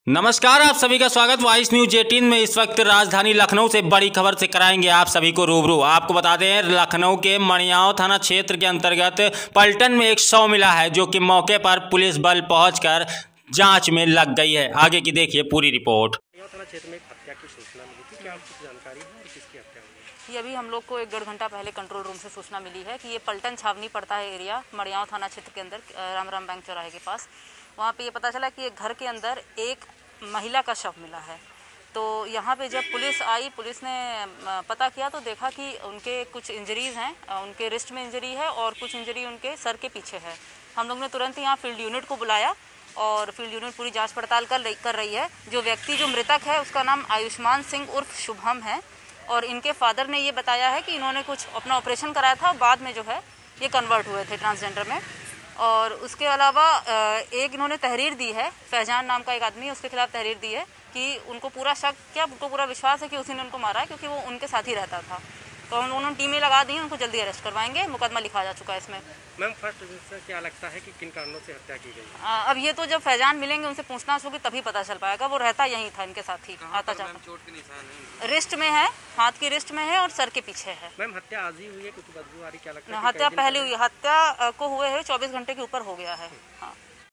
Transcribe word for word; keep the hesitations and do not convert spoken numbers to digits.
नमस्कार, आप सभी का स्वागत वाइस न्यूज अठारह में। इस वक्त राजधानी लखनऊ से बड़ी खबर से कराएंगे आप सभी को रूबरू। आपको बता दें, लखनऊ के मणियाव थाना क्षेत्र के अंतर्गत पलटन में एक शव मिला है, जो कि मौके पर पुलिस बल पहुंचकर जांच में लग गई है। आगे की देखिए पूरी रिपोर्ट। थाना क्षेत्र में एक हत्या की सूचना मिली थी, क्या आपको जानकारी है और किसकी हत्या हुई? ये अभी हम लोग को एक डेढ़ घंटा पहले कंट्रोल रूम से सूचना मिली है कि ये पलटन छावनी पड़ता है एरिया, मड़ियाव थाना क्षेत्र के अंदर, राम राम बैंक चौराहे के पास। वहाँ पे ये पता चला कि एक घर के अंदर एक महिला का शव मिला है। तो यहाँ पे जब पुलिस आई, पुलिस ने पता किया तो देखा कि उनके कुछ इंजरीज़ हैं, उनके रिस्ट में इंजरी है और कुछ इंजरी उनके सर के पीछे है। हम लोग ने तुरंत यहाँ फील्ड यूनिट को बुलाया और फील्ड यूनिट पूरी जांच पड़ताल कर कर रही है। जो व्यक्ति जो मृतक है उसका नाम आयुष्मान सिंह उर्फ शुभम है और इनके फादर ने ये बताया है कि इन्होंने कुछ अपना ऑपरेशन कराया था और बाद में जो है ये कन्वर्ट हुए थे ट्रांसजेंडर में। और उसके अलावा एक इन्होंने तहरीर दी है, फैजान नाम का एक आदमी, उसके खिलाफ तहरीर दी है कि उनको पूरा शक, क्या उनको पूरा विश्वास है कि उसी ने उनको मारा है, क्योंकि वो उनके साथ ही रहता था। तो हम उन्होंने टीमें लगा दी हैं, उनको जल्दी अरेस्ट करवाएंगे। मुकदमा लिखा जा चुका है इसमें। मैम, फर्स्ट से क्या लगता है कि किन कारणों से हत्या की गई? आ, अब ये तो जब फैजान मिलेंगे, उनसे पूछताछ होगी तभी पता चल पाएगा। वो रहता यहीं था इनके साथ ही, आता जाता। चोट के निशान है? रिस्ट में है, हाथ की रिस्ट में है और सर के पीछे है। मैम, हत्या आज ही हुई है? कुछ बदबू आ रही, क्या लगता है? हत्या पहले हुई, हत्या को हुए है चौबीस घंटे के ऊपर हो गया है। हाँ।